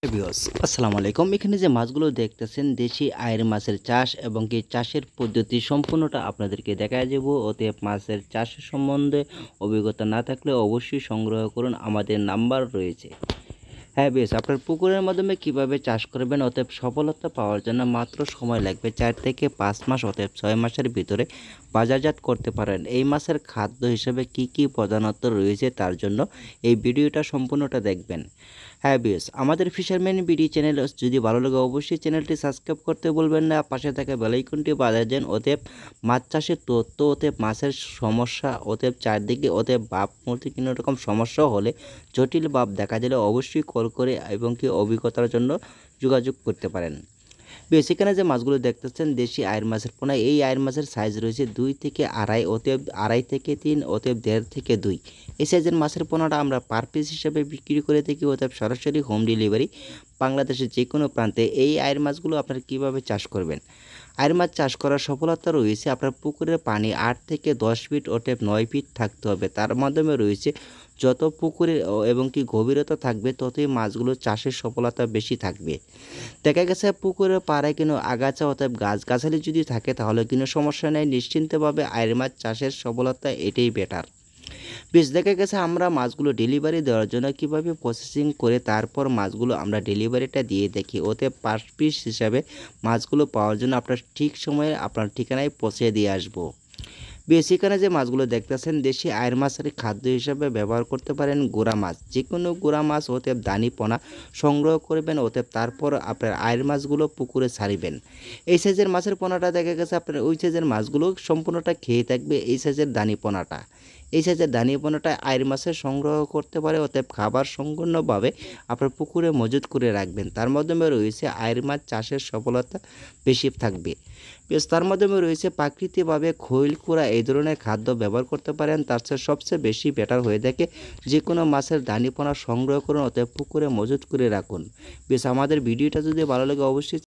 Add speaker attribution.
Speaker 1: Viewers আসসালামু আলাইকুম। এখানে যে মাছগুলো দেখতেছেন দেশি আয়ের মাছের চাষ এবং কি চাষের পদ্ধতি সম্পূর্ণটা আপনাদেরকে দেখায় যাব। অতএব মাছের চাষের সম্বন্ধে অভিজ্ঞতা না থাকলে অবশ্যই সংগ্রহ করুন, আমাদের নাম্বার রয়েছে। হ্যাঁ বেশ, আপনার পুকুরের মাধ্যমে কিভাবে চাষ করবেন অতএব সফলতা পাওয়ার জন্য মাত্র সময় লাগবে 4 থেকে 5 মাস, অতএব 6 মাসের ভিতরে বাজারজাত করতে পারেন। এই মাছের খাদ্য হিসেবে কি কি প্রধানত রয়েছে তার জন্য এই ভিডিওটা সম্পূর্ণটা দেখবেন। হ্যাঁ বেশ, আমাদের ফিশারম্যান বিডি চ্যানেল যদি ভালো লাগে অবশ্যই চ্যানেলটি সাবস্ক্রাইব করতে বলবেন না, পাশে থাকা বেল আইকনটি বাজায় দেন। অতএব মাছ চাষের তথ্য, অতএব মাছের সমস্যা, অতএব চারদিকে অতএব বাপ মূর্তি কোনো রকম সমস্যা হলে, জটিল ভাব দেখা দিলে অবশ্যই কল করে এবং কি অভিজ্ঞতার জন্য যোগাযোগ করতে পারেন। বেশ, এখানে যে মাছগুলো দেখতেছেন দেশি আয়ের মাছের পোনা, এই আয়ের মাছের সাইজ রয়েছে 2 থেকে আড়াই, অতএব আড়াই থেকে 3, অতএব 1.5 থেকে 2। এই সাইজের মাছের পোনাটা আমরা পার পিস হিসাবে বিক্রি করে থাকি, অতএব সরাসরি হোম ডেলিভারি বাংলাদেশের যে কোনো প্রান্তে। এই আয়ের মাছগুলো আপনারা কীভাবে চাষ করবেন? আয়ের মাছ চাষ করার সফলতা রয়েছে আপনার পুকুরের পানি 8 থেকে 10 ফিট, অতএব 9 ফিট থাকতে হবে। তার মাধ্যমে রয়েছে যত পুকুরে এবং কি গভীরতা থাকবে ততই মাছগুলো চাষের সফলতা বেশি থাকবে। দেখা গেছে পুকুরের পাড়ায় কোনো আগাছা অতএব গাছগাছালি যদি থাকে তাহলে কোনো সমস্যা নেই, নিশ্চিন্তভাবে আয়ের মাছ চাষের সফলতা এটাই বেটার। বেশ, দেখা গেছে আমরা মাছগুলো ডেলিভারি দেওয়ার জন্য কিভাবে প্রসেসিং করে তারপর মাছগুলো আমরা ডেলিভারিটা দিয়ে দেখি, ওতে পার পিস হিসাবে মাছগুলো পাওয়ার জন্য আপনার ঠিক সময়ে আপনার ঠিকানায় পৌঁছে দিয়ে আসবো। বেশ, এখানে যে মাছগুলো দেখতেছেন দেশি আয়ের মাছের খাদ্য হিসাবে ব্যবহার করতে পারেন গুড়া মাছ, যে কোনো গুড়া মাছ অতএব দানি পোনা সংগ্রহ করবেন, অতএব তারপর আপনার আয়ের মাছগুলো পুকুরে ছাড়িবেন। এই সাইজের মাছের পোনাটা দেখা গেছে আপনার ওই সাইজের মাছগুলো সম্পূর্ণটা খেয়ে থাকবে এই সাইজের দানি পোনাটা। এই সাইজের দানি পোনাটা আয়ের মাছের সংগ্রহ করতে পারে, অতএব খাবার সম্পূর্ণভাবে আপনার পুকুরে মজুত করে রাখবেন। তার মাধ্যমে রয়েছে আয়ের মাছ চাষের সফলতা বেশি থাকবে। বেশ, তার মাধ্যমে রয়েছে প্রাকৃতিকভাবে খৈল কুড়া এই ধরনের খাদ্য ব্যবহার করতে পারেন, তার চেয়ে সবচেয়ে বেশি বেটার হয়ে থাকে। যে কোনো মাছের দানিপোনা সংগ্রহ করুন, অতএব পুকুরে মজুত করে রাখুন। বেশ, আমাদের ভিডিওটা যদি ভালো লাগে অবশ্যই